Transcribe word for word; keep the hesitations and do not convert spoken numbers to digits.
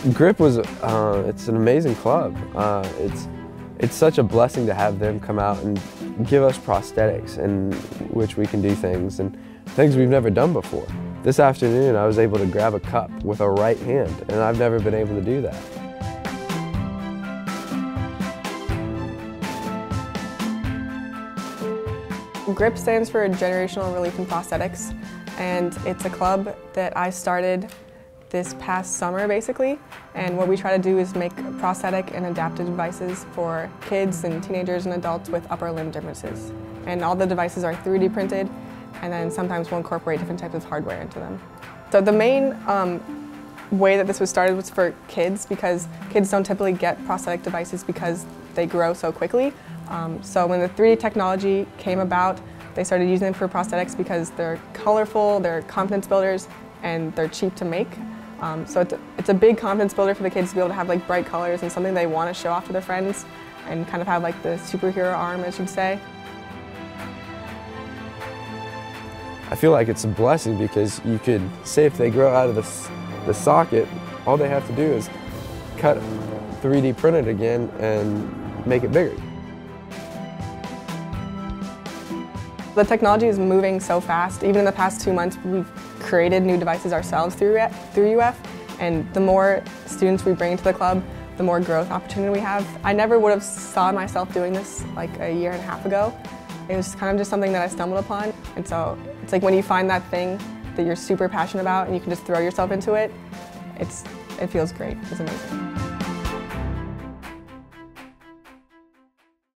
Grip was, uh, it's an amazing club. Uh, it's, it's such a blessing to have them come out and give us prosthetics in which we can do things, and things we've never done before. This afternoon I was able to grab a cup with a right hand, and I've never been able to do that. GRIP stands for Generational Relief in Prosthetics, and it's a club that I started this past summer basically, and what we try to do is make prosthetic and adaptive devices for kids and teenagers and adults with upper limb differences. And all the devices are three D printed, and then sometimes we'll incorporate different types of hardware into them. So the main um, way that this was started was for kids, because kids don't typically get prosthetic devices because they grow so quickly. Um, so when the three D technology came about, they started using them for prosthetics because they're colorful, they're confidence builders, and they're cheap to make. Um, so it's a, it's a big confidence builder for the kids to be able to have like bright colors and something they want to show off to their friends and kind of have like the superhero arm, as you'd say. I feel like it's a blessing because you could say if they grow out of the, the socket, all they have to do is cut, three D print it again and make it bigger. The technology is moving so fast. Even in the past two months, we've created new devices ourselves through, through U F, and the more students we bring into the club, the more growth opportunity we have. I never would have saw myself doing this like a year and a half ago. It was kind of just something that I stumbled upon, and so it's like when you find that thing that you're super passionate about and you can just throw yourself into it, it's, it feels great. It's amazing.